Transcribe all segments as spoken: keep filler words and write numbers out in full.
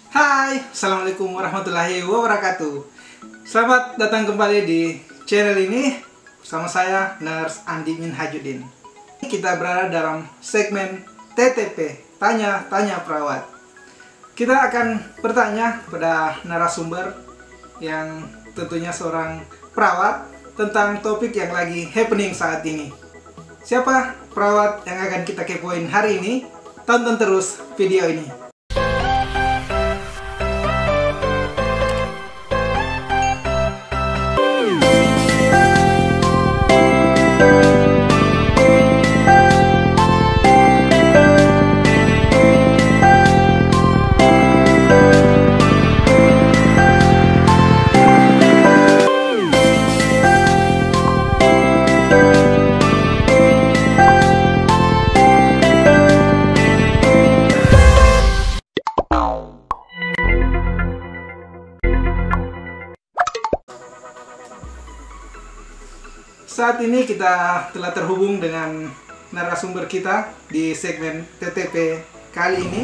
Hai, Assalamualaikum warahmatullahi wabarakatuh. Selamat datang kembali di channel ini bersama saya, Nurse Andi Minhajuddin. Kita berada dalam segmen T T P, Tanya-Tanya Perawat. Kita akan bertanya kepada narasumber yang tentunya seorang perawat tentang topik yang lagi happening saat ini. Siapa perawat yang akan kita kepoin hari ini? Tonton terus video ini. Saat ini kita telah terhubung dengan narasumber kita di segmen T T P kali ini.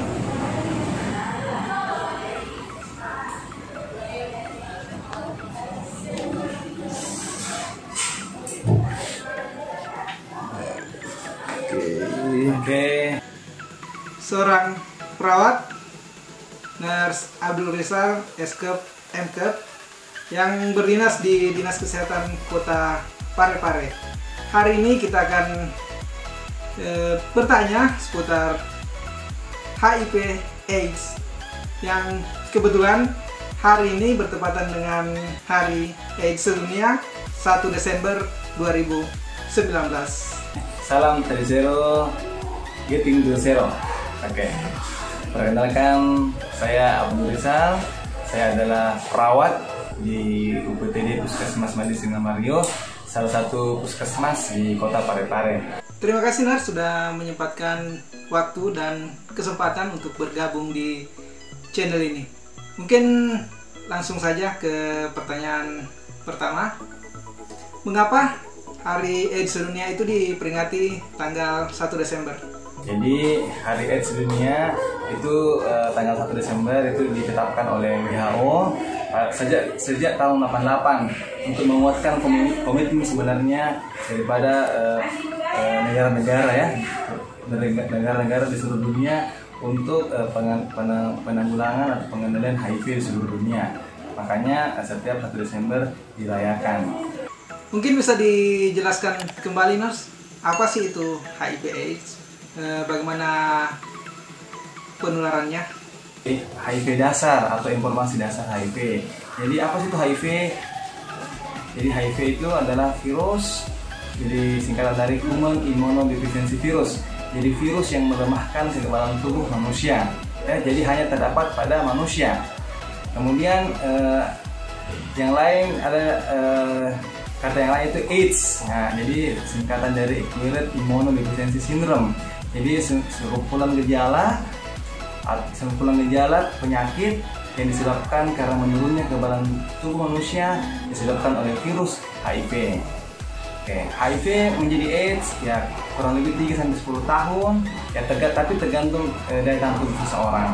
Oke. Seorang perawat, Nurse Abdul Rizal, S K M K, yang berdinas di Dinas Kesehatan Kota Parepare. Hari ini kita akan e, bertanya seputar H I V AIDS yang kebetulan hari ini bertepatan dengan Hari AIDS Sedunia satu Desember dua ribu sembilan belas. Salam dari zero, getting to zero. Oke. Perkenalkan, saya Abdul Rizal. Saya adalah perawat di U P T D Puskesmas Mandi Sinar Mario, salah satu puskesmas di Kota Parepare. Terima kasih Nar sudah menyempatkan waktu dan kesempatan untuk bergabung di channel ini. Mungkin langsung saja ke pertanyaan pertama. Mengapa Hari AIDS Sedunia itu diperingati tanggal satu Desember? Jadi Hari AIDS Sedunia itu eh, tanggal satu Desember itu ditetapkan oleh W H O eh, sejak sejak tahun delapan puluh delapan untuk menguatkan komitmen sebenarnya daripada eh, eh, negara-negara ya, negara-negara di seluruh dunia untuk eh, penanggulangan atau pengendalian H I V di seluruh dunia. Makanya eh, setiap satu Desember dirayakan. Mungkin bisa dijelaskan kembali Nurse, apa sih itu H I V AIDS? E, bagaimana penularannya? H I V dasar atau informasi dasar H I V. Jadi apa sih itu H I V? Jadi H I V itu adalah virus, jadi singkatan dari Human Immunodeficiency Virus. Jadi virus yang melemahkan kekebalan tubuh manusia. Ya, jadi hanya terdapat pada manusia. Kemudian eh, yang lain ada eh, kata yang lain itu AIDS. Nah, jadi singkatan dari Acquired Immunodeficiency Syndrome. Jadi sekumpulan gejala, sekumpulan gejala penyakit yang disebabkan karena menurunnya kekebalan tubuh manusia disebabkan oleh virus H I V. Oke, H I V menjadi AIDS ya kurang lebih tiga sampai sepuluh tahun ya tegak, tapi tergantung eh, daya tahan tubuh seseorang.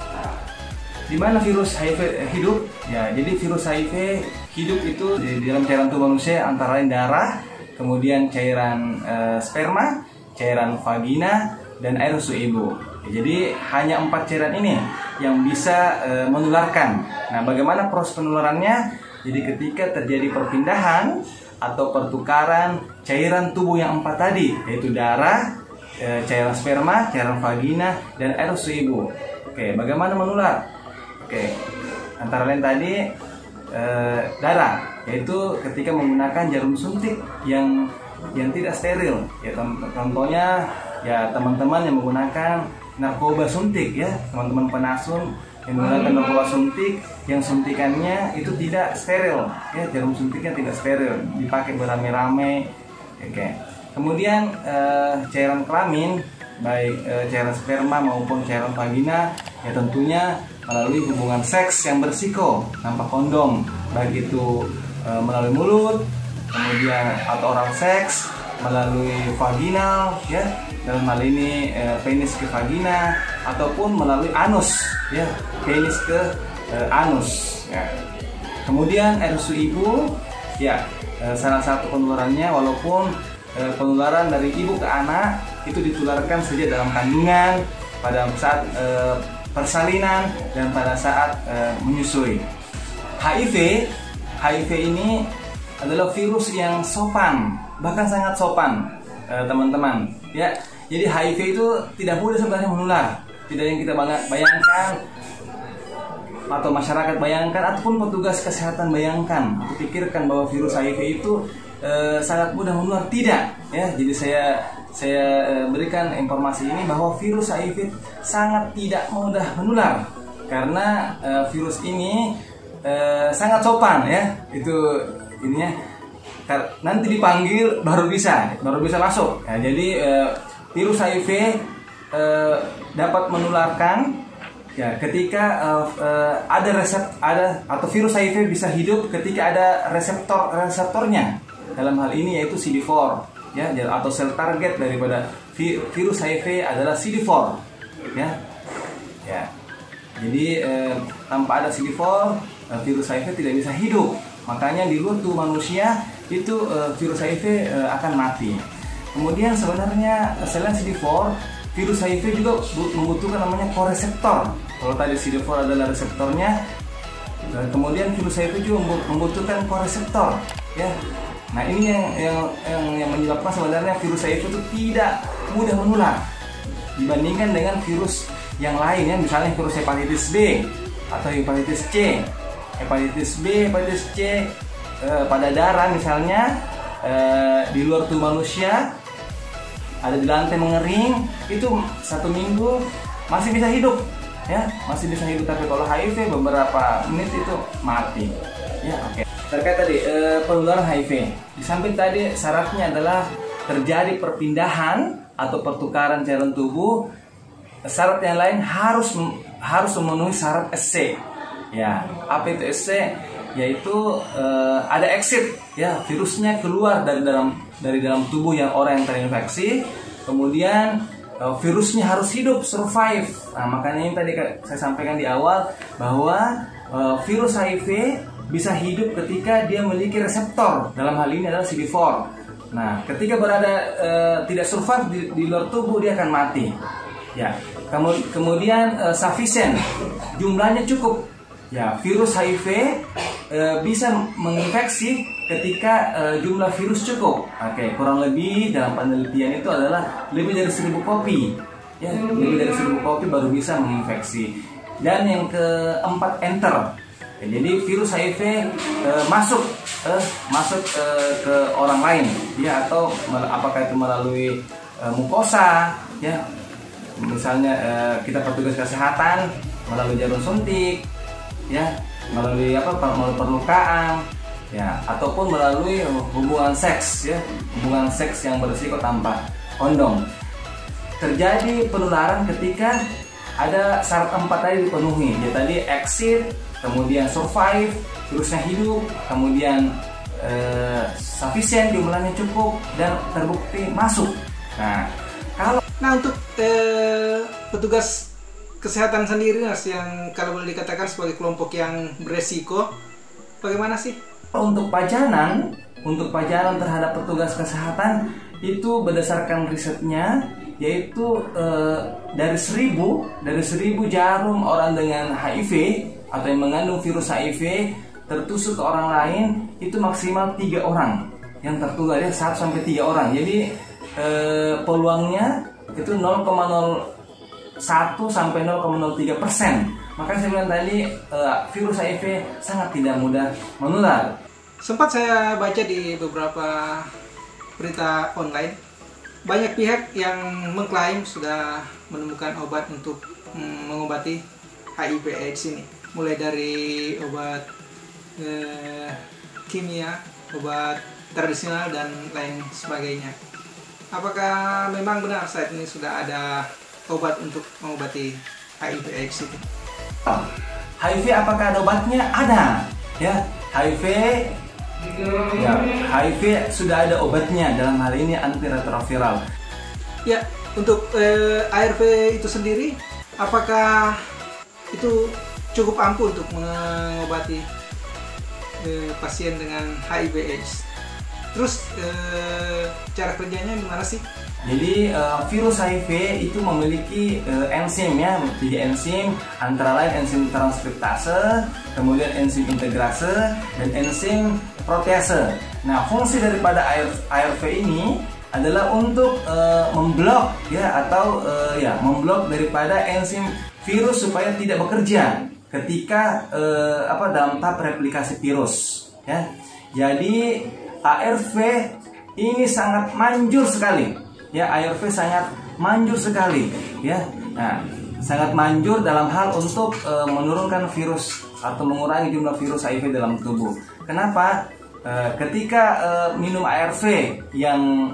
Di mana virus H I V hidup? Ya, jadi virus H I V hidup itu di dalam cairan tubuh manusia antara lain darah, kemudian cairan eh, sperma, cairan vagina, dan air susu ibu. Ya, jadi hanya empat cairan ini yang bisa eh, menularkan. Nah, bagaimana proses penularannya? Jadi ketika terjadi perpindahan atau pertukaran cairan tubuh yang empat tadi, yaitu darah, eh, cairan sperma, cairan vagina, dan air susu ibu. Oke, bagaimana menular? Oke, antara lain tadi eh, darah, yaitu ketika menggunakan jarum suntik yang yang tidak steril. Ya, contohnya ya teman-teman yang menggunakan narkoba suntik ya, teman-teman penasun yang menggunakan narkoba suntik yang suntikannya itu tidak steril ya, jarum suntiknya tidak steril, dipakai beramai-ramai. Oke. Kemudian eh, cairan kelamin baik eh, cairan sperma maupun cairan vagina ya tentunya melalui hubungan seks yang bersiko tanpa kondom, baik itu e, melalui mulut, kemudian atau oral seks, melalui vaginal, ya, dalam hal ini eh, penis ke vagina, ataupun melalui anus, ya, penis ke eh, anus, ya. Kemudian R S U ibu, ya, eh, salah satu penularannya, walaupun eh, penularan dari ibu ke anak itu ditularkan saja dalam kandungan, pada saat eh, persalinan, dan pada saat eh, menyusui. H I V, H I V ini adalah virus yang sopan, bahkan sangat sopan, teman-teman. Eh, ya, jadi H I V itu tidak mudah sebenarnya menular, tidak yang kita bayangkan, atau masyarakat bayangkan, ataupun petugas kesehatan bayangkan, atau pikirkan bahwa virus H I V itu eh, sangat mudah menular. Tidak, ya. Jadi saya saya eh, berikan informasi ini bahwa virus H I V sangat tidak mudah menular, karena eh, virus ini eh, sangat sopan, ya. Itu ininya, nanti dipanggil baru bisa baru bisa masuk, ya. Jadi eh, virus H I V eh, dapat menularkan, ya, ketika uh, uh, ada resep ada atau virus H I V bisa hidup ketika ada reseptor reseptornya. Dalam hal ini yaitu C D empat, ya, atau sel target daripada vi, virus H I V adalah C D empat, ya. Ya. Jadi uh, tanpa ada C D empat, uh, virus H I V tidak bisa hidup. Makanya di luar tubuh manusia itu uh, virus H I V uh, akan mati. Kemudian sebenarnya selain C D empat, virus H I V juga membutuhkan namanya koreseptor. Kalau tadi C D empat adalah reseptornya, dan kemudian virus H I V juga membutuhkan koreseptor, ya. Nah, ini yang yang yang, yang menyebabkan sebenarnya virus H I V itu tidak mudah menular dibandingkan dengan virus yang lain, ya. Misalnya virus hepatitis B atau hepatitis C. Hepatitis B, hepatitis C eh, pada darah misalnya, eh, di luar tubuh manusia, ada di lantai mengering, itu satu minggu masih bisa hidup, ya, masih bisa hidup. Tapi kalau H I V beberapa menit itu mati, ya. Oke. Terkait tadi eh, penularan H I V, di samping tadi syaratnya adalah terjadi perpindahan atau pertukaran cairan tubuh, syarat yang lain harus harus memenuhi syarat S C, ya. Apa itu S C? Yaitu eh, ada exit, ya, virusnya keluar dari dalam dari dalam tubuh yang orang yang terinfeksi, kemudian uh, virusnya harus hidup, survive. Nah, makanya ini tadi saya sampaikan di awal bahwa uh, virus H I V bisa hidup ketika dia memiliki reseptor. Dalam hal ini adalah C D empat. Nah, ketika berada uh, tidak survive di, di luar tubuh, dia akan mati. Ya, kemudian uh, sufficient, jumlahnya cukup. Ya, virus H I V uh, bisa menginfeksi ketika uh, jumlah virus cukup. Oke, kurang lebih dalam penelitian itu adalah lebih dari seribu kopi. Ya, lebih dari seribu kopi baru bisa menginfeksi. Dan yang keempat, enter. Ya, jadi virus H I V uh, masuk uh, masuk uh, ke orang lain, ya, atau apakah itu melalui uh, mukosa, ya. Misalnya uh, kita petugas kesehatan melalui jarum suntik, ya, melalui apa melalui perlukaan, ya, ataupun melalui hubungan seks, ya, hubungan seks yang berisiko tanpa kondom. Terjadi penularan ketika ada syarat empat tadi dipenuhi, ya, tadi exit, kemudian survive, virusnya hidup, kemudian eh, sufficient, jumlahnya cukup, dan terbukti masuk. Nah, kalau nah untuk eh, petugas kesehatan sendiri, Mas, yang kalau boleh dikatakan sebagai kelompok yang beresiko, bagaimana sih? Untuk pajanan, untuk pajanan terhadap petugas kesehatan itu berdasarkan risetnya, yaitu eh, dari seribu dari seribu jarum orang dengan H I V atau yang mengandung virus H I V tertusuk ke orang lain, itu maksimal tiga orang yang tertular, ya, satu sampai tiga orang. Jadi eh, peluangnya itu nol koma nol satu sampai nol koma nol tiga persen. Makanya saya bilang tadi uh, virus H I V sangat tidak mudah menular. Sempat saya baca di beberapa berita online, banyak pihak yang mengklaim sudah menemukan obat untuk mm, mengobati H I V AIDS ini, mulai dari obat eh, kimia, obat tradisional, dan lain sebagainya. Apakah memang benar saat ini sudah ada obat untuk mengobati H I V AIDS itu? H I V apakah ada obatnya? Ada, ya. H I V Ya, H I V sudah ada obatnya, dalam hal ini antiretroviral. Ya, untuk eh, A R V itu sendiri, apakah itu cukup ampuh untuk mengobati eh, pasien dengan H I V AIDS? Terus eh, cara kerjanya gimana sih? Jadi uh, virus H I V itu memiliki uh, enzim ya, tiga enzim, antara lain enzim transkriptase, kemudian enzim integrase, dan enzim protease. Nah, fungsi daripada A R V ini adalah untuk uh, memblok ya atau uh, ya memblok daripada enzim virus supaya tidak bekerja ketika uh, apa dalam tahap replikasi virus ya. Jadi A R V ini sangat manjur sekali. Ya, A R V sangat manjur sekali ya. Nah, sangat manjur dalam hal untuk e, menurunkan virus atau mengurangi jumlah virus H I V dalam tubuh. Kenapa? E, ketika e, minum A R V yang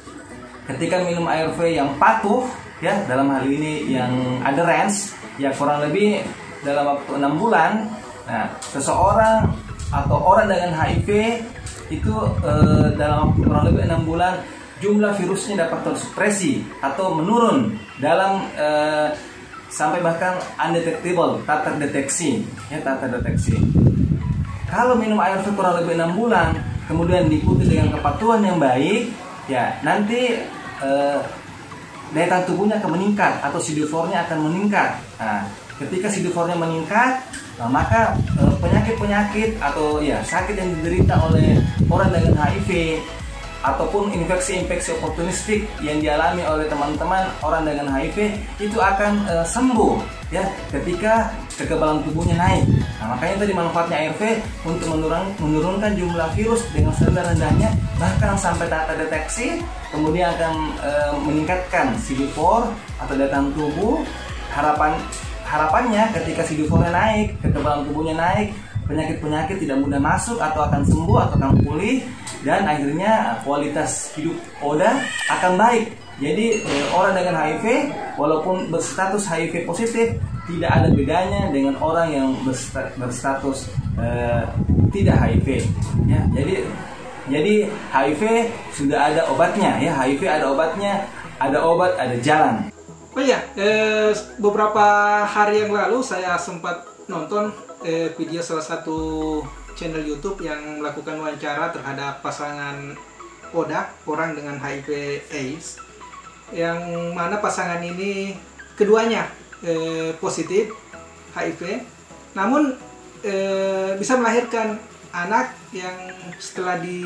ketika minum A R V yang patuh ya, dalam hal ini yang adherence ya, kurang lebih dalam waktu enam bulan. Nah, seseorang atau orang dengan H I V itu e, dalam waktu kurang lebih enam bulan jumlah virusnya dapat tersupresi atau menurun dalam eh, sampai bahkan undetectable, tak terdeteksi ya, tak terdeteksi. Kalau minum A R V kurang lebih enam bulan kemudian diikuti dengan kepatuhan yang baik ya, nanti eh, daya tahan tubuhnya akan meningkat atau C D four-nya akan meningkat. Nah, ketika C D four-nya meningkat, nah, maka penyakit-penyakit eh, atau ya sakit yang diderita oleh orang dengan H I V ataupun infeksi-infeksi oportunistik yang dialami oleh teman-teman orang dengan H I V itu akan e, sembuh ya ketika kekebalan tubuhnya naik. Nah, makanya tadi manfaatnya A R V untuk menurun, menurunkan jumlah virus dengan serendah-rendahnya, bahkan sampai tak terdeteksi, kemudian akan e, meningkatkan C D four atau daya tahan tubuh. Harapan harapannya ketika C D four-nya naik, kekebalan tubuhnya naik, penyakit-penyakit tidak mudah masuk atau akan sembuh atau akan pulih, dan akhirnya kualitas hidup Oda akan baik. Jadi eh, orang dengan H I V walaupun berstatus H I V positif tidak ada bedanya dengan orang yang berstatus eh, tidak H I V ya. Jadi jadi H I V sudah ada obatnya ya, H I V ada obatnya, ada obat, ada jalan. Oh iya, eh, beberapa hari yang lalu saya sempat nonton eh, video salah satu channel YouTube yang melakukan wawancara terhadap pasangan Oda, orang dengan H I V AIDS, yang mana pasangan ini keduanya eh, positif H I V, namun eh, bisa melahirkan anak yang setelah di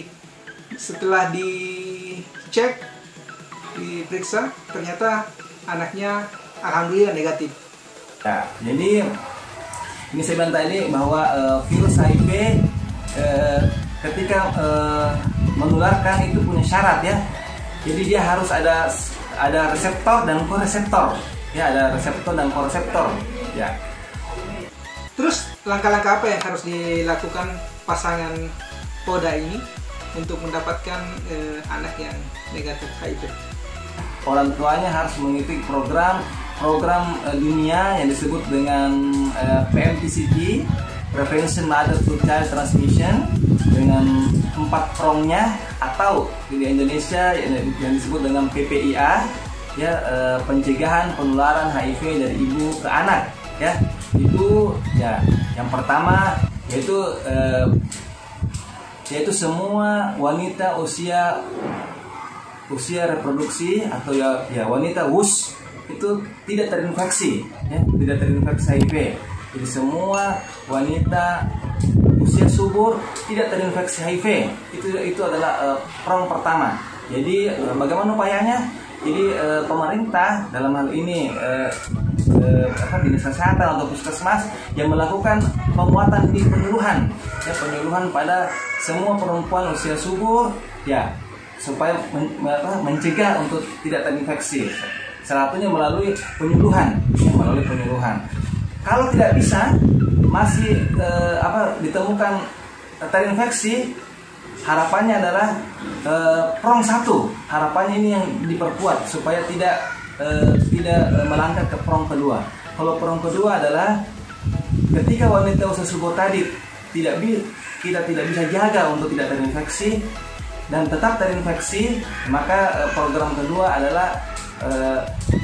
setelah dicek, diperiksa, ternyata anaknya alhamdulillah negatif. Nah, jadi ini saya bilang tadi bahwa uh, virus H I V uh, ketika uh, menularkan itu punya syarat ya. Jadi dia harus ada ada reseptor dan koreseptor. Ya, ada reseptor dan koreseptor. Ya. Terus langkah-langkah apa yang harus dilakukan pasangan Oda ini untuk mendapatkan uh, anak yang negatif H I V? Orang tuanya harus mengikuti program program uh, dunia yang disebut dengan uh, P M T C T, Prevention Mother to Child Transmission, dengan empat prongnya, atau di Indonesia yang, yang disebut dengan P P I A ya, uh, pencegahan penularan H I V dari ibu ke anak ya. Itu ya, yang pertama yaitu uh, yaitu semua wanita usia usia reproduksi atau ya, ya wanita W U S itu tidak terinfeksi ya, tidak terinfeksi H I V. Jadi semua wanita usia subur tidak terinfeksi H I V. Itu itu adalah uh, prong pertama. Jadi uh, bagaimana upayanya? Jadi uh, pemerintah dalam hal ini uh, uh, apa, dinas kesehatan atau puskesmas yang melakukan penguatan di penyuluhan ya, penyuluhan pada semua perempuan usia subur ya, supaya men, apa, mencegah untuk tidak terinfeksi. Salah satunya melalui penyuluhan, ya, melalui penyuluhan. Kalau tidak bisa, masih eh, apa ditemukan terinfeksi, harapannya adalah eh, prong satu. Harapannya ini yang diperkuat supaya tidak eh, tidak eh, melangkah ke prong kedua. Kalau prong kedua adalah ketika wanita usia subur tadi tidak bi kita tidak bisa jaga untuk tidak terinfeksi dan tetap terinfeksi, maka uh, program kedua adalah uh,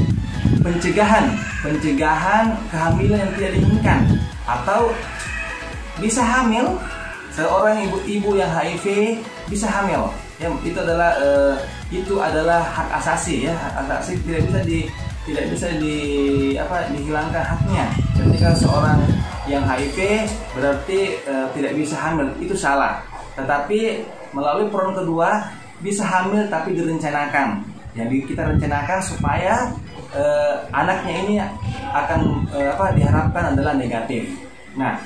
pencegahan pencegahan kehamilan yang tidak diinginkan atau bisa hamil. Seorang ibu-ibu yang H I V bisa hamil, ya itu adalah uh, itu adalah hak asasi, ya hak asasi tidak bisa di tidak bisa di apa dihilangkan haknya. Ketika seorang yang H I V berarti uh, tidak bisa hamil, itu salah. Tetapi melalui program kedua bisa hamil tapi direncanakan. Yang kita rencanakan supaya uh, anaknya ini akan uh, apa diharapkan adalah negatif. Nah,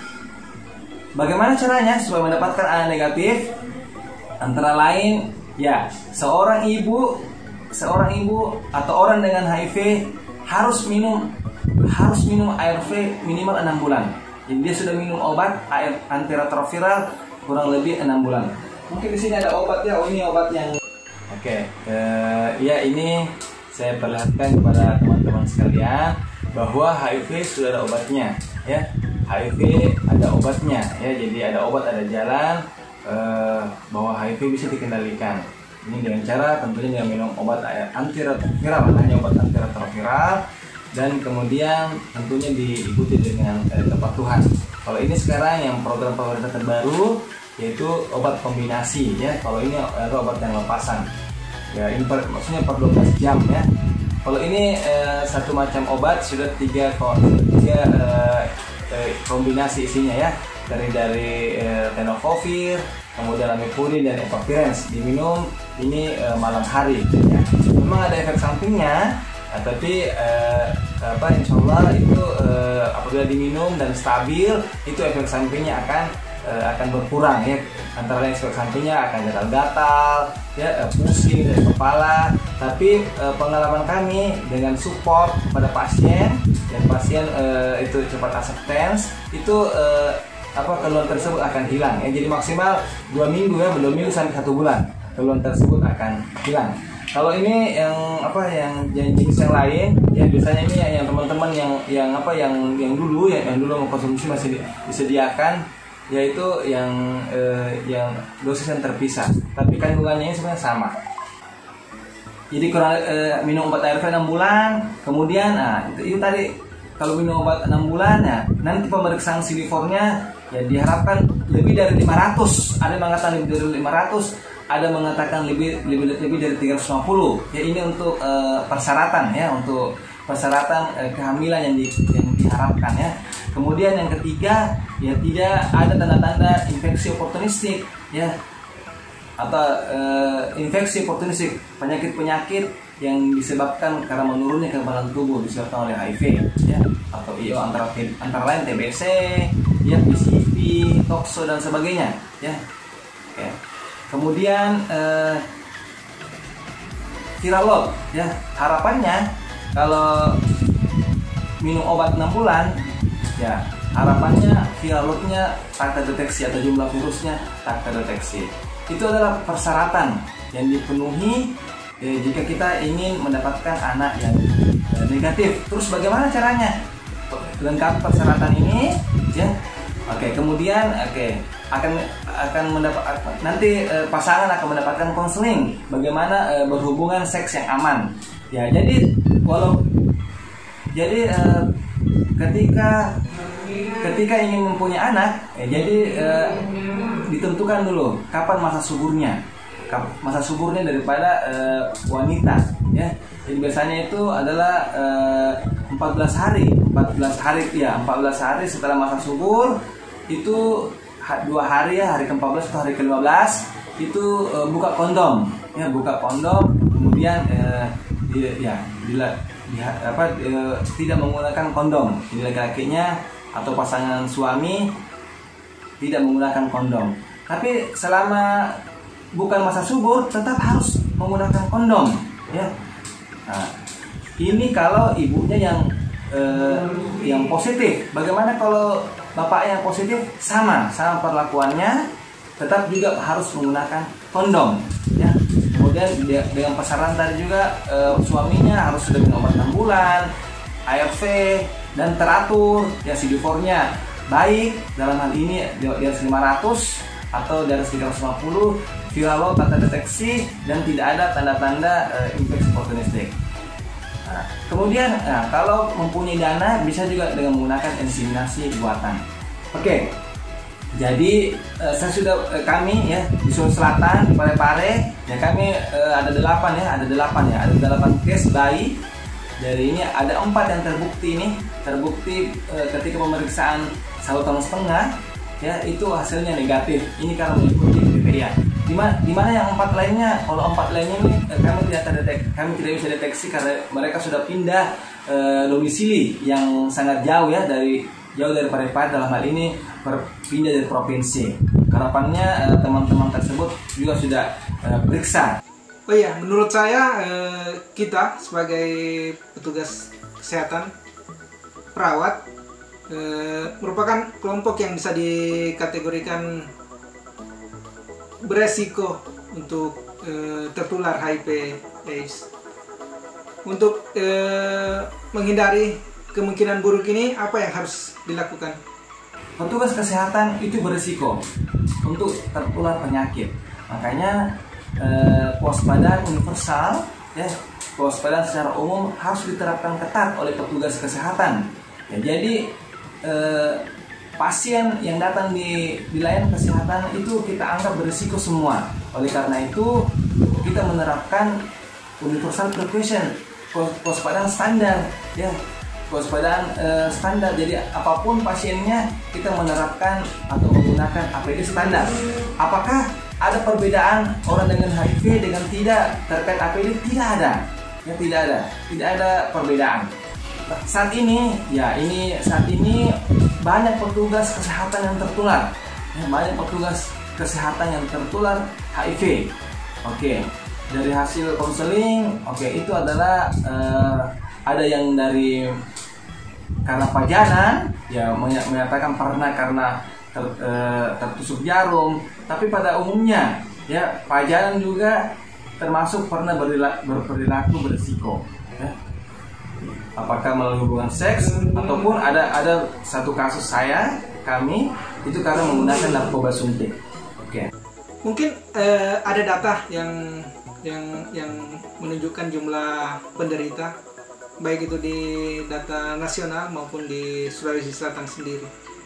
bagaimana caranya supaya mendapatkan anak negatif? Antara lain, ya, seorang ibu, seorang ibu atau orang dengan H I V harus minum harus minum A R V minimal enam bulan. Jadi dia sudah minum obat antiretroviral kurang lebih enam bulan. Mungkin di sini ada obat ya. Oh, ini obat yang Oke, uh, ya ini saya perlihatkan kepada teman-teman sekalian bahwa H I V sudah ada obatnya, ya. H I V ada obatnya, ya. Jadi ada obat, ada jalan uh, bahwa H I V bisa dikendalikan. Ini dengan cara tentunya dengan minum obat antiretroviral, hanya obat antiretroviral, dan kemudian tentunya diikuti dengan eh, kepatuhan. Kalau ini sekarang yang program pemerintah terbaru yaitu obat kombinasi, ya. Kalau ini adalah obat yang lepasan, ya ini per, maksudnya per dua belas jam, ya. Kalau ini eh, satu macam obat sudah tiga tiga eh, eh, kombinasi isinya, ya, dari dari eh, tenofovir, kemudian amipurin dan evapirenz, diminum ini eh, malam hari, ya. Memang ada efek sampingnya, nah, tapi eh, apa insya Allah itu eh, apabila diminum dan stabil, itu efek sampingnya akan eh, akan berkurang, ya. Antara lain efek sampingnya akan gatal-gatal, ya, eh, pusing dari kepala. Tapi eh, pengalaman kami dengan support pada pasien dan pasien eh, itu cepat acceptance, itu eh, apa keluhan tersebut akan hilang, ya. Jadi maksimal dua minggu, ya, dua minggu sampai satu bulan keluhan tersebut akan hilang. Kalau ini yang apa yang jenis yang lain, ya biasanya ini yang teman-teman yang yang apa yang yang dulu yang, yang dulu mengkonsumsi masih disediakan, yaitu yang eh, yang dosis yang terpisah, tapi kandungannya sebenarnya sama. Jadi kurang eh, minum obat A R V enam bulan, kemudian nah itu, itu tadi kalau minum obat enam bulan, ya, nanti pemeriksaan C D four-nya ya diharapkan lebih dari lima ratus. Ada yang mengatakan lebih dari lima ratus, ada mengatakan lebih lebih lebih dari tiga ratus lima puluh. Ya ini untuk uh, persyaratan, ya, untuk persyaratan uh, kehamilan yang, di, yang diharapkan, ya. Kemudian yang ketiga, ya tidak ada tanda-tanda infeksi oportunistik, ya, atau uh, infeksi oportunistik, penyakit-penyakit yang disebabkan karena menurunnya kekebalan tubuh disebabkan oleh H I V, ya, atau I O antara antara lain T B C, ya, P C V, tokso dan sebagainya, ya. Oke. Kemudian eh, viral load, ya, harapannya kalau minum obat enam bulan, ya, harapannya viral loadnya tak terdeteksi atau jumlah virusnya tak terdeteksi. Itu adalah persyaratan yang dipenuhi eh, jika kita ingin mendapatkan anak yang eh, negatif. Terus bagaimana caranya? Lengkapi persyaratan ini, ya. Oke, kemudian oke akan akan mendapat nanti e, pasangan akan mendapatkan konseling bagaimana e, berhubungan seks yang aman, ya. Jadi walau jadi e, ketika ketika ingin mempunyai anak, ya, jadi e, ditentukan dulu kapan masa suburnya, masa suburnya daripada e, wanita, ya. Jadi biasanya itu adalah e, empat belas hari, empat belas hari, ya, empat belas hari setelah masa subur. Itu dua hari, ya, hari ke empat belas atau hari ke lima belas itu e, buka kondom, ya, buka kondom, kemudian e, di, ya bila di, apa e, tidak menggunakan kondom, jadi laki-lakinya atau pasangan suami tidak menggunakan kondom. Tapi selama bukan masa subur tetap harus menggunakan kondom, ya. Nah, ini kalau ibunya yang e, yang positif. Bagaimana kalau bapak yang positif? Sama, sama perlakuannya, tetap juga harus menggunakan kondom, ya. Kemudian dengan persyaratan tadi juga e, suaminya harus sudah minum obat enam bulan, A R V, dan teratur, ya, C D four-nya baik, dalam hal ini di atas lima ratus atau di atas tiga ratus lima puluh, viral load tanda deteksi, dan tidak ada tanda-tanda uh, infeksi opportunistic. Nah, kemudian nah, kalau mempunyai dana bisa juga dengan menggunakan inseminasi buatan. Oke, jadi uh, saya sudah uh, kami ya di Sulawesi Selatan, di Parepare, ya kami uh, ada delapan ya, ada delapan ya, ada delapan case bayi. Dari ini ada empat yang terbukti nih, terbukti uh, ketika pemeriksaan satu tahun setengah ya itu hasilnya negatif. Ini karena mengikuti kriteria. Dimana, dimana yang empat lainnya, kalau empat lainnya ini eh, kami tidak terdeteksi, kami tidak bisa deteksi karena mereka sudah pindah eh, domisili yang sangat jauh ya dari jauh dari Parepare, dalam hal ini berpindah dari provinsi. Harapannya teman-teman eh, tersebut juga sudah eh, periksa. Oh iya, menurut saya eh, kita sebagai petugas kesehatan, perawat, eh, merupakan kelompok yang bisa dikategorikan beresiko untuk eh, tertular H I V AIDS. Untuk eh, menghindari kemungkinan buruk ini, apa yang harus dilakukan? Petugas kesehatan itu beresiko untuk tertular penyakit. Makanya eh, kewaspadaan universal, ya, kewaspadaan secara umum harus diterapkan ketat oleh petugas kesehatan. Ya, jadi eh, pasien yang datang di, di layanan kesehatan itu kita anggap berisiko semua. Oleh karena itu kita menerapkan universal precaution, kewaspadaan standar, ya, kewaspadaan eh, standar. Jadi apapun pasiennya kita menerapkan atau menggunakan A P D standar. Apakah ada perbedaan orang dengan H I V dengan tidak terkait A P D? Tidak ada, ya, tidak ada, tidak ada perbedaan. Saat ini, ya ini saat ini banyak petugas kesehatan yang tertular, ya, banyak petugas kesehatan yang tertular H I V. Oke, dari hasil konseling, oke itu adalah uh, ada yang dari karena pajanan, ya menyatakan pernah karena ter, uh, tertusuk jarum, tapi pada umumnya ya pajanan juga termasuk pernah berperilaku berisiko. Ya. Apakah melalui hubungan seks ataupun ada ada satu kasus saya kami itu karena menggunakan narkoba suntik. Oke. Mungkin eh, ada data yang yang yang menunjukkan jumlah penderita baik itu di data nasional maupun di Sulawesi Selatan sendiri.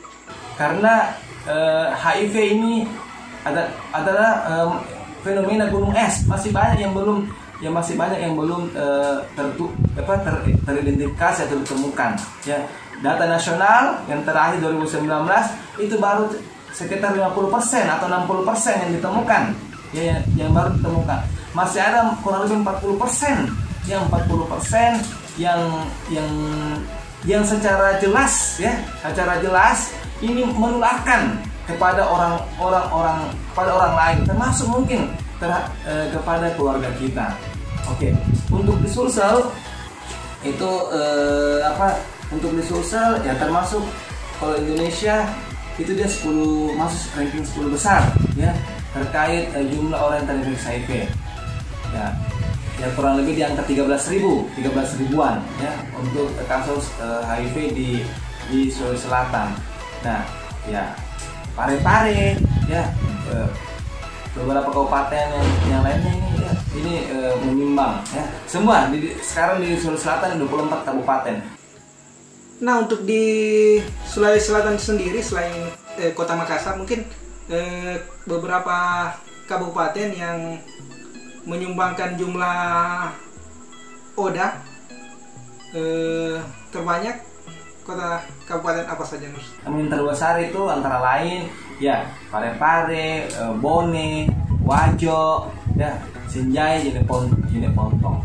Karena eh, H I V ini ada adalah eh, fenomena gunung es, masih banyak yang belum ya masih banyak yang belum uh, tertu, apa, ter, teridentifikasi atau ditemukan. Ya, data nasional yang terakhir dua ribu sembilan belas itu baru sekitar lima puluh persen atau enam puluh persen yang ditemukan, ya, yang, yang baru ditemukan. Masih ada kurang lebih empat puluh persen, yang empat puluh persen yang yang yang secara jelas, ya, secara jelas ini menularkan kepada orang-orang orang kepada orang lain, termasuk mungkin ter, eh, kepada keluarga kita. Oke, untuk di Sulsel itu eh, apa? Untuk di Sulsel ya termasuk kalau Indonesia itu dia sepuluh masuk ranking sepuluh besar, ya, terkait eh, jumlah orang yang terinfeksi H I V. Ya, ya kurang lebih di angka tiga belas ribu, tiga belas ribuan, ya, untuk kasus eh, H I V di di Sulawesi Selatan. Nah, ya Parepare, ya. Eh, beberapa kabupaten yang, yang lainnya ini ya, ini e, menyimbang, ya. Semua di, sekarang di Sulawesi Selatan dua puluh empat kabupaten. Nah, untuk di Sulawesi Selatan sendiri selain eh, Kota Makassar, mungkin eh, beberapa kabupaten yang menyumbangkan jumlah O D A eh, terbanyak, kota kabupaten apa saja, Mas? Yang terbesar itu antara lain ya Parepare, Bone, Wajo, ya, Sinjai, Jenepon, Jenepontong.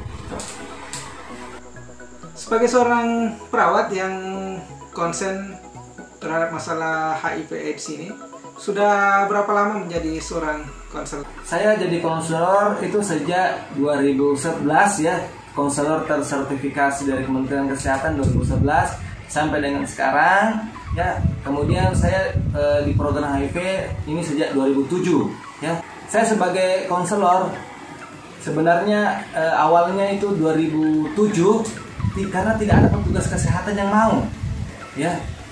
Sebagai seorang perawat yang konsen terhadap masalah H I V AIDS ini, sudah berapa lama menjadi seorang konselor? Saya jadi konselor itu sejak dua ribu sebelas, ya, konselor tersertifikasi dari Kementerian Kesehatan dua ribu sebelas sampai dengan sekarang. Ya, kemudian saya e, di program H I V ini sejak dua ribu tujuh, ya. Saya sebagai konselor sebenarnya e, awalnya itu dua ribu tujuh karena tidak ada petugas kesehatan yang mau, ya.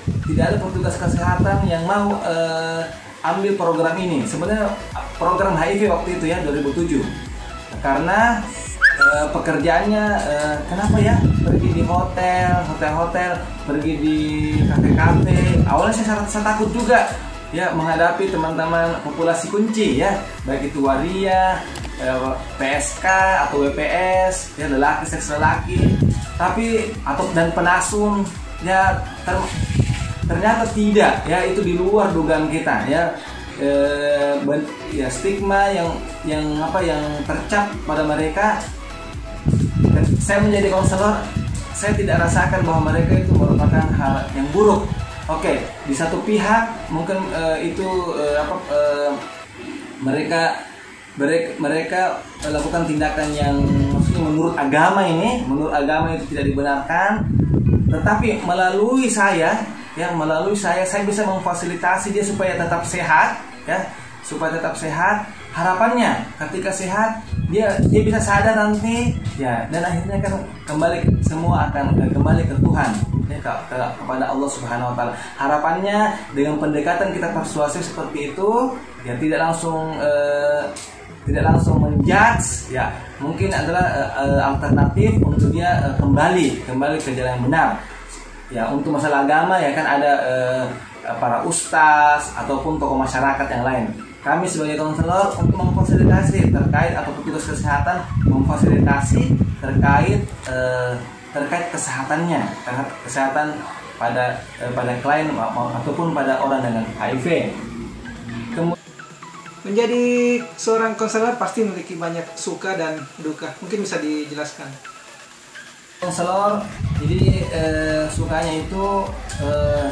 tidak ada petugas kesehatan yang mau uh, ambil program ini. Sebenarnya program H I V waktu itu ya dua ribu tujuh, karena uh, pekerjaannya uh, kenapa ya pergi di hotel, hotel-hotel, pergi di kafe-kafe. Awalnya saya sangat, sangat takut juga ya menghadapi teman-teman populasi kunci ya, baik itu waria, P S K atau W P S ya, lelaki seks lelaki, tapi atau dan penasum ya, ter, ternyata tidak ya, itu di luar dugaan kita ya. E, ben, ya stigma yang yang apa yang tercap pada mereka. Dan saya menjadi konselor, saya tidak rasakan bahwa mereka itu merupakan hal yang buruk. Oke, di satu pihak mungkin uh, itu uh, apa uh, mereka mereka mereka melakukan tindakan yang maksudnya menurut agama ini, menurut agama itu tidak dibenarkan. Tetapi melalui saya, ya melalui saya, saya bisa memfasilitasi dia supaya tetap sehat, ya, supaya tetap sehat. Harapannya ketika sehat dia dia bisa sadar nanti, ya, dan akhirnya kan kembali semua akan kembali ke Tuhan, ya, ke, ke, kepada Allah Subhanahu Wa Taala. Harapannya dengan pendekatan kita persuasif seperti itu, ya tidak langsung eh, tidak langsung menjudge, ya mungkin adalah eh, alternatif untuk dia eh, kembali kembali ke jalan yang benar. Ya untuk masalah agama ya kan ada eh, para ustaz ataupun tokoh masyarakat yang lain. Kami sebagai konselor untuk memfasilitasi terkait atau petugas kesehatan memfasilitasi terkait eh, terkait kesehatannya, terkait kesehatan pada eh, pada klien ataupun pada orang dengan H I V. Kemudian, menjadi seorang konselor pasti memiliki banyak suka dan duka. Mungkin bisa dijelaskan. Konselor, jadi eh, sukanya itu eh,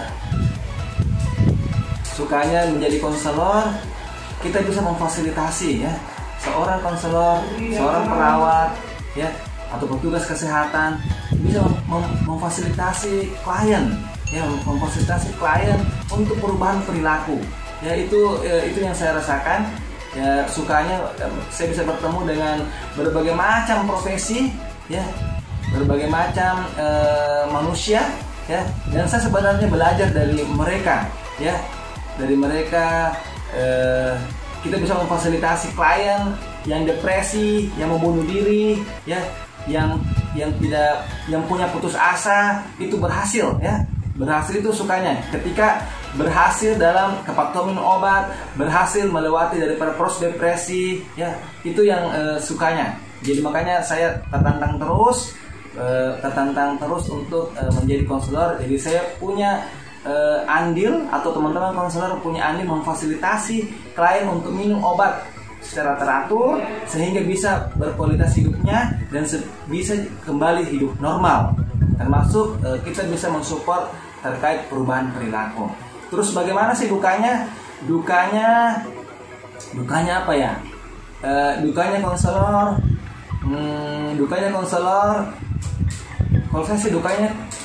sukanya menjadi konselor, kita bisa memfasilitasi ya seorang konselor, seorang perawat ya atau petugas kesehatan bisa mem mem memfasilitasi klien ya, memfasilitasi klien untuk perubahan perilaku ya. Itu eh, itu yang saya rasakan ya, sukanya eh, saya bisa bertemu dengan berbagai macam profesi ya, berbagai macam eh, manusia ya, dan saya sebenarnya belajar dari mereka ya, dari mereka. Eh, kita bisa memfasilitasi klien yang depresi, yang membunuh diri, ya, yang yang tidak, yang punya putus asa itu berhasil, ya, berhasil itu sukanya. Ketika berhasil dalam kepatuhan minum obat, berhasil melewati daripada proses depresi, ya, itu yang eh, sukanya. Jadi makanya saya tertantang terus, eh, tertantang terus untuk eh, menjadi konselor. Jadi saya punya Uh, andil atau teman-teman konselor punya andil memfasilitasi klien untuk minum obat secara teratur sehingga bisa berkualitas hidupnya dan bisa kembali hidup normal. Termasuk uh, kita bisa mensupport terkait perubahan perilaku. Terus bagaimana sih dukanya? Dukanya, dukanya apa ya? Uh, dukanya konselor, hmm, dukanya konselor. Kalau saya sih dukanya,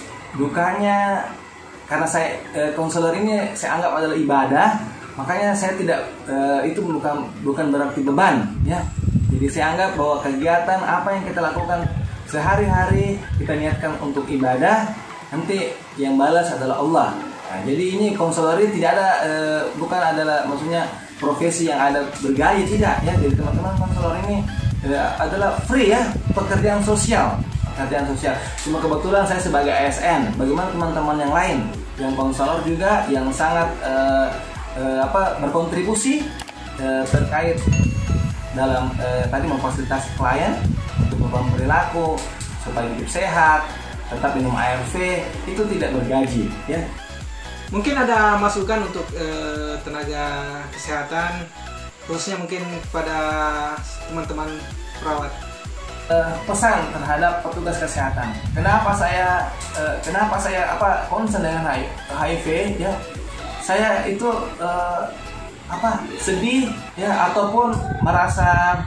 dukanya karena saya e, konselor ini saya anggap adalah ibadah, makanya saya tidak e, itu bukan bukan berarti beban ya. Jadi saya anggap bahwa kegiatan apa yang kita lakukan sehari-hari kita niatkan untuk ibadah, nanti yang balas adalah Allah. Nah, jadi ini konselor ini tidak ada e, bukan adalah maksudnya profesi yang ada bergaji, tidak ya. Jadi teman-teman konselor ini e, adalah free ya, pekerjaan sosial. Pekerjaan sosial. Cuma kebetulan saya sebagai A S N. Bagaimana teman-teman yang lain yang konselor juga yang sangat uh, uh, apa berkontribusi uh, terkait dalam uh, tadi memfasilitasi klien untuk perubahan perilaku supaya hidup sehat, tetap minum A R V, itu tidak bergaji ya. Mungkin ada masukan untuk uh, tenaga kesehatan khususnya mungkin kepada teman-teman perawat. Uh, pesan terhadap petugas kesehatan. Kenapa saya uh, kenapa saya apa concern dengan H I V ya? Saya itu uh, apa sedih ya ataupun merasa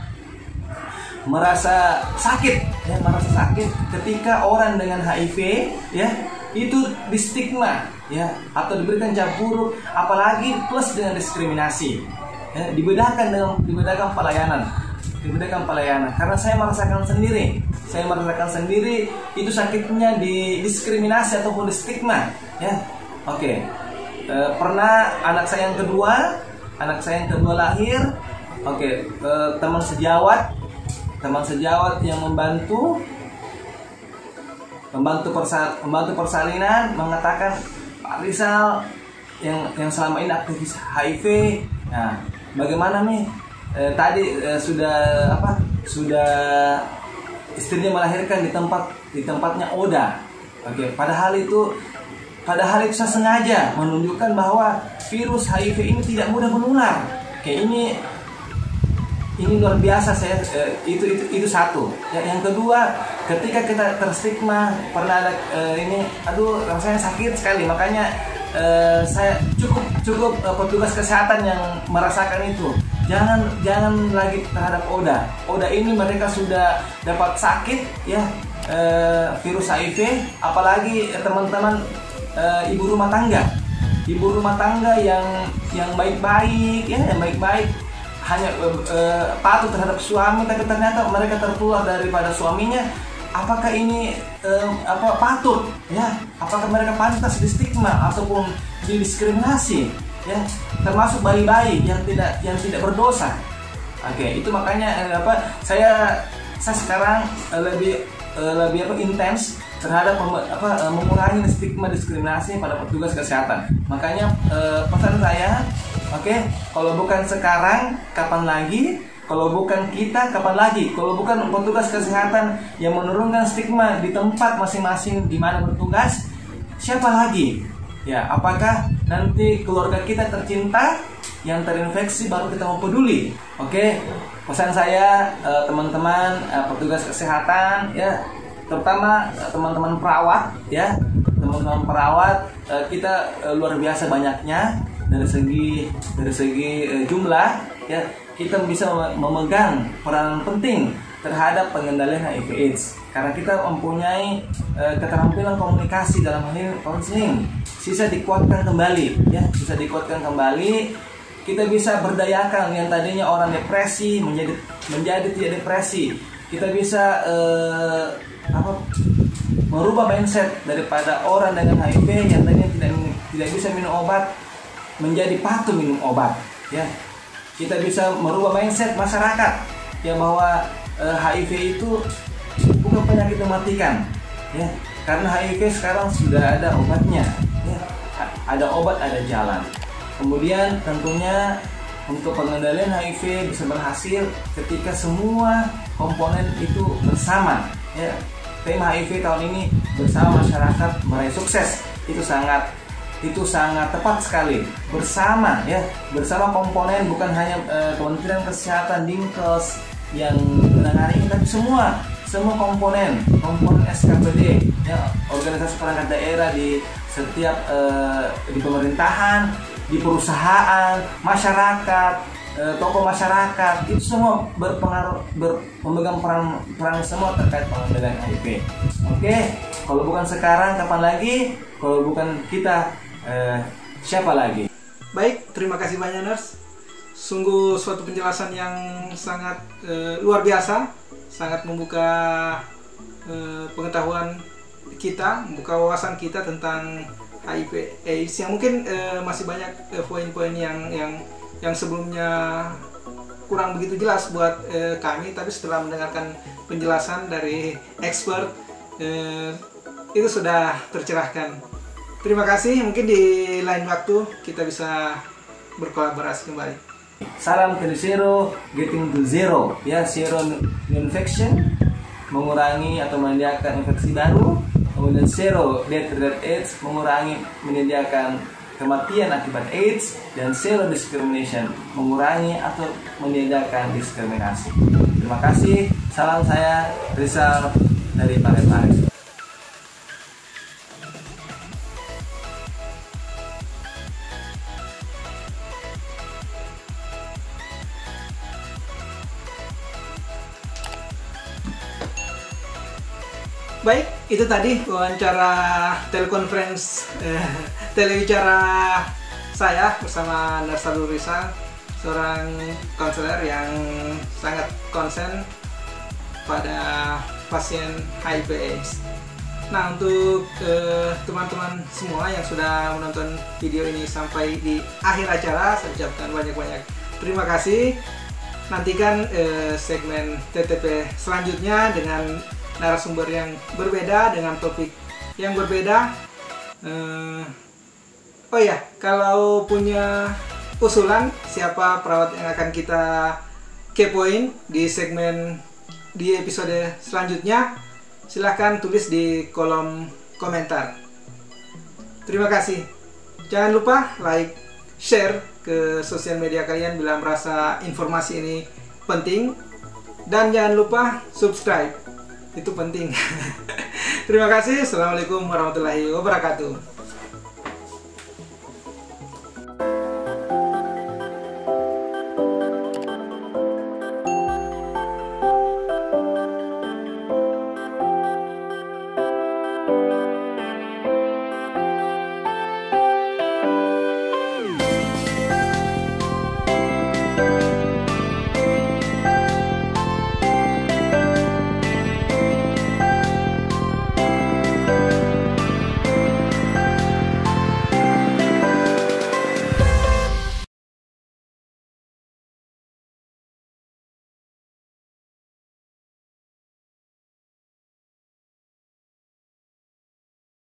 merasa sakit ya, merasa sakit ketika orang dengan H I V ya itu distigma ya atau diberikan cap buruk, apalagi plus dengan diskriminasi ya, dibedakan dengan dibedakan pelayanan. Diberikan pelayanan karena saya merasakan sendiri saya merasakan sendiri itu sakitnya di diskriminasi ataupun di stigma ya. Oke, e, pernah anak saya yang kedua, anak saya yang kedua lahir. Oke, e, teman sejawat, teman sejawat yang membantu, membantu persa, membantu persalinan mengatakan, Pak Rizal yang yang selama ini aktivis H I V, nah bagaimana nih? E, tadi e, sudah apa? Sudah istrinya melahirkan di tempat di tempatnya Oda. Oke, padahal itu padahal itu saya sengaja menunjukkan bahwa virus H I V ini tidak mudah menular. Oke, ini ini luar biasa. Saya eh, itu itu itu satu. Ya, yang kedua, ketika kita terstigma, pernah ada eh, ini, aduh rasanya sakit sekali, makanya eh, saya cukup cukup eh, petugas kesehatan yang merasakan itu. Jangan jangan lagi terhadap Oda. Oda ini mereka sudah dapat sakit ya, eh, virus H I V, apalagi teman-teman eh, ibu rumah tangga. Ibu rumah tangga yang yang baik-baik ya, yang baik-baik hanya eh, patuh terhadap suami, tapi ternyata mereka tertular daripada suaminya. Apakah ini eh, apa patut ya? Apakah mereka pantas di stigma ataupun didiskriminasi? Ya, termasuk bayi-bayi yang tidak yang tidak berdosa. Oke, itu makanya eh, apa saya saya sekarang eh, lebih eh, lebih apa intens terhadap mem, apa eh, mengurangi stigma diskriminasi pada petugas kesehatan. Makanya eh, pesan saya, oke, kalau bukan sekarang kapan lagi? Kalau bukan kita kapan lagi? Kalau bukan petugas kesehatan yang menurunkan stigma di tempat masing-masing di mana bertugas, siapa lagi? Ya, apakah nanti keluarga kita tercinta yang terinfeksi baru kita mau peduli? Oke, pesan saya teman-teman petugas kesehatan ya, terutama teman-teman perawat ya, teman-teman perawat kita luar biasa banyaknya dari segi dari segi jumlah ya, kita bisa memegang peran penting terhadap pengendalian H I V AIDS karena kita mempunyai keterampilan komunikasi dalam hal ini konseling. Bisa dikuatkan kembali ya, bisa dikuatkan kembali. Kita bisa berdayakan yang tadinya orang depresi menjadi menjadi tidak depresi. Kita bisa eh, apa merubah mindset daripada orang dengan H I V yang tadinya tidak tidak bisa minum obat menjadi patuh minum obat ya. Kita bisa merubah mindset masyarakat ya, bahwa eh, H I V itu bukan penyakit mematikan ya, karena H I V sekarang sudah ada obatnya. Ada obat, ada jalan. Kemudian tentunya untuk pengendalian H I V bisa berhasil ketika semua komponen itu bersama ya. Tema H I V tahun ini bersama masyarakat meraih sukses. Itu sangat itu sangat tepat sekali. Bersama ya, bersama komponen, bukan hanya eh, Kementerian Kesehatan, Dinkes yang menangani ini, tapi semua semua komponen, komponen S K P D ya, organisasi perangkat daerah di setiap eh, di pemerintahan, di perusahaan, masyarakat, eh, tokoh masyarakat, itu semua berpengaruh, ber, memegang peran peran semua terkait pengendalian H I V. Oke, kalau bukan sekarang kapan lagi? Kalau bukan kita, eh, siapa lagi? Baik, terima kasih banyak Nurse. Sungguh suatu penjelasan yang sangat eh, luar biasa, sangat membuka eh, pengetahuan kita, membuka wawasan kita tentang H I V AIDS yang mungkin eh, masih banyak eh, poin-poin yang yang yang sebelumnya kurang begitu jelas buat eh, kami, tapi setelah mendengarkan penjelasan dari expert eh, itu sudah tercerahkan. Terima kasih, mungkin di lain waktu kita bisa berkolaborasi kembali. Salam dari zero, getting to zero ya, zero infection, mengurangi atau menyediakan infeksi baru. Kemudian zero death rate AIDS, mengurangi menyediakan kematian akibat AIDS. Dan zero discrimination, mengurangi atau menyediakan diskriminasi. Terima kasih, salam saya Rizal dari Parepare. Baik, itu tadi wawancara telekonferensi eh, telewicara saya bersama Nurse Abdul Rizal, seorang konselor yang sangat konsen pada pasien H I V AIDS. Nah, untuk eh, teman-teman semua yang sudah menonton video ini sampai di akhir acara, saya ucapkan banyak-banyak terima kasih. Nantikan eh, segmen T T P selanjutnya dengan narasumber yang berbeda, dengan topik yang berbeda. Eh, oh ya, kalau punya usulan siapa perawat yang akan kita kepoin di segmen di episode selanjutnya, silahkan tulis di kolom komentar. Terima kasih. Jangan lupa like, share ke sosial media kalian bila merasa informasi ini penting. Dan jangan lupa subscribe. Itu penting. Terima kasih. Assalamualaikum warahmatullahi wabarakatuh.